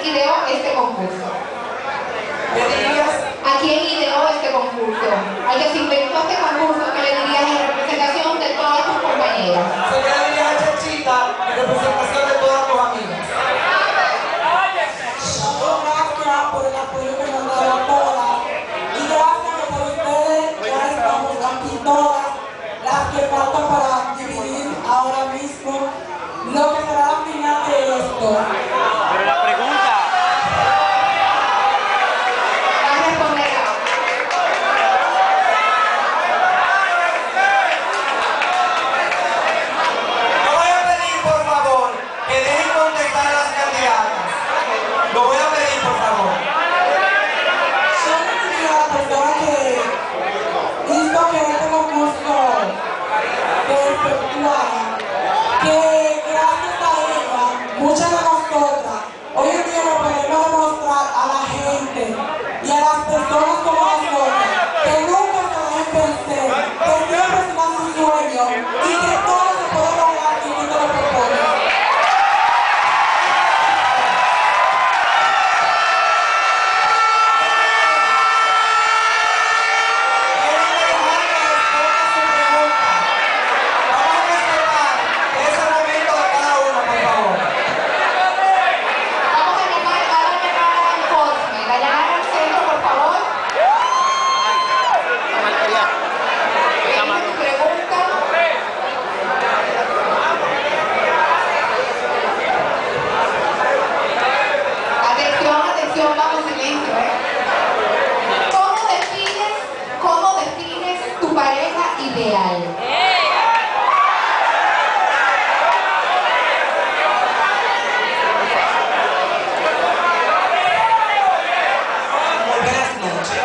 ideó este concurso? ¿Qué dirías? ¿A quién ideó este concurso? Al que se inventó este concurso, ¿qué le dirías en representación de todas tus compañeras? ¿Se le dirías a Chachita en representación de todas tus amigas? Gracias por el apoyo que nos han dado a todas. Y gracias que por ustedes ya estamos aquí todas las que faltan para dividir ahora mismo lo que será la final de esto. Pero la pregunta. Va a responder. Yo voy a pedir, por favor, que dejen contestar a las candidatas. Lo voy a pedir, por favor. Yo le diría a la persona que hizo que este concurso se efectuara, que gracias a ella, muchas de nosotras, hoy en día le podemos demostrar a la gente y a las personas como nosotras que nunca se dejen vencer, que siempre sigan sus sueños y que todo se puede lograr si tú te lo propones. Vamos a llamar a Cosme. La llamada al centro, por favor. Tu pregunta. Atención, atención, vamos, silencio, ¿Cómo defines tu pareja ideal? Muy buenas noches.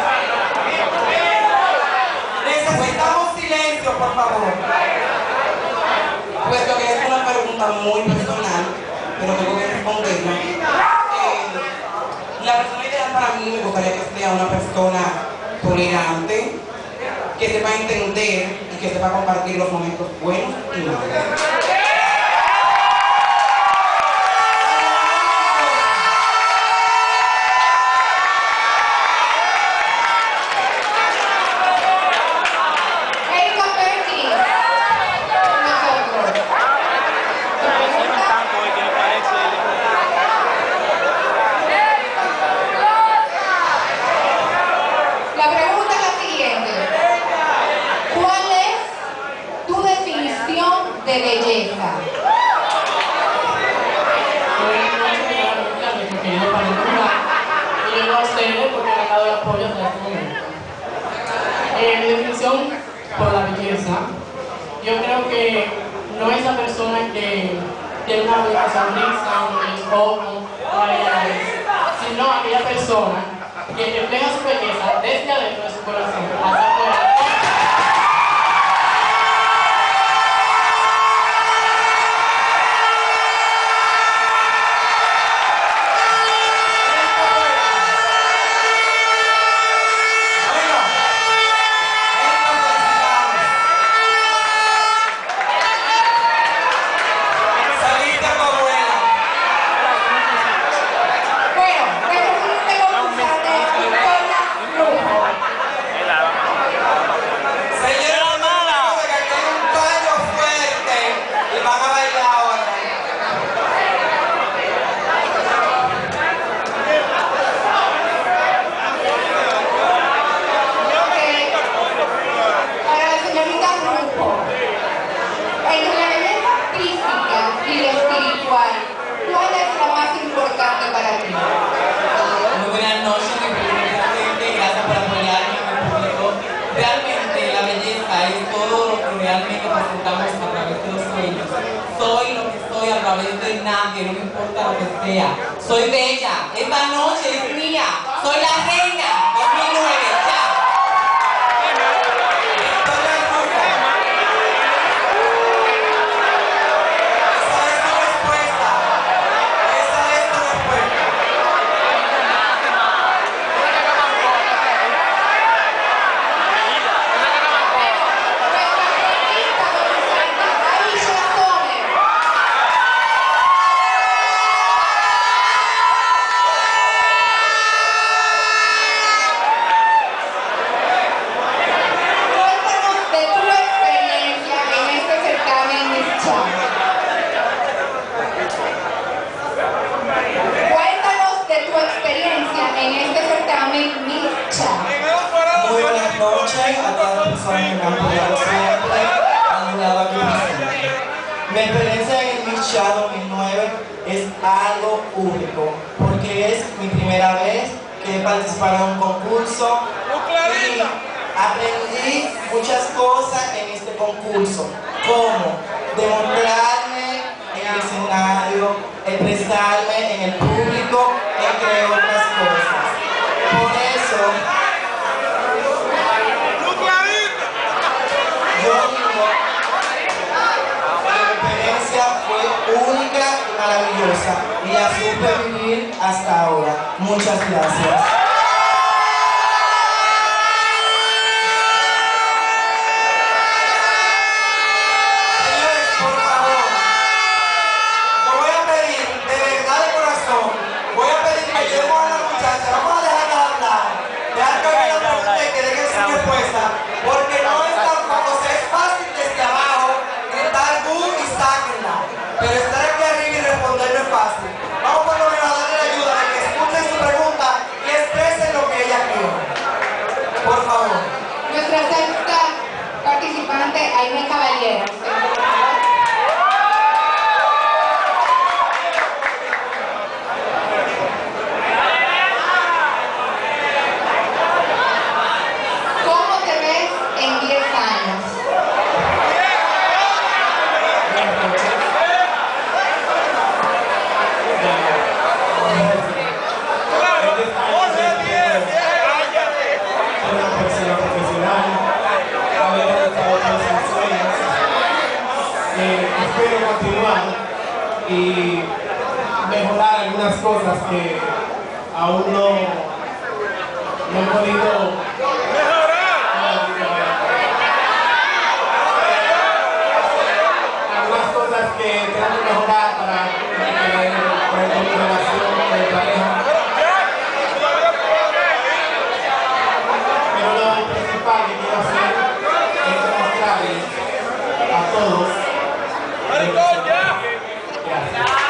Necesitamos silencio, por favor. Puesto que es una pregunta muy personal, pero tengo que responderla. La persona ideal para mí me gustaría que sea una persona tolerante, que sepa entender y que sepa compartir los momentos buenos y malos. Erika Perkins. Nosotros. Tu pregunta. Tanto hoy que me parece. La pregunta es la siguiente. ¿Cuál es tu definición de belleza? Porque yo para ninguna y yo no sé porque me han dado el apoyo hasta este momento. Mi definición por la belleza, yo creo que no es la persona que tiene una bella sonrisa, un buen ojo, sino aquella persona que refleja su belleza desde adentro de su corazón hacia afuera. Saliste a tu abuela. Bueno, nuestro siguiente concursante es Victoria Lujo. Señora, no que aquí hay un baño fuerte y van a bailar ahora. Para la señorita Lujo, entre la belleza física y la espiritual, ¿cuál es la más importante para ti? Muy buenas noches, mi presidente, gracias por apoyarme en el público. Realmente la belleza es todo lo que realmente presentamos a través de los sueños. Soy lo que soy a través de nadie, no me importa lo que sea. Soy bella, esta noche es mía, soy la reina 2009, ya. Victoria Lujo. Esa es tu respuesta. Esa es tu respuesta. Nuestra en este certamen Mircha. Muy buenas noches a todas las personas que me han apoyado siempre, han durado aquí presente. Mi experiencia en el Mircha 2009 es algo único, porque es mi primera vez que he participado en un concurso y aprendí muchas cosas en este concurso, como demostrarme en el escenario, expresarme en el público, entre otras cosas. Por eso, yo digo que mi experiencia fue única y maravillosa y la supe vivir hasta ahora. Muchas gracias. Porque no es tan famoso, es fácil desde abajo gritar boom y sáquenla, pero estar aquí arriba y responder no es fácil. Vamos por lo menos a darle la ayuda de que escuchen su pregunta y expresen lo que ella quiere. Por favor. Nuestra sexta participante, Aime Caballero. ¿Cómo te ves en 10 años? Soy una persona profesional, haber realizado todos mis sueños. Espero continuar y mejorar algunas cosas que aún no he podido mejorar. Algunas cosas que tengo que mejorar para mi relación con mi pareja. Pero lo principal que quiero hacer es demostrarles a todos. Gracias.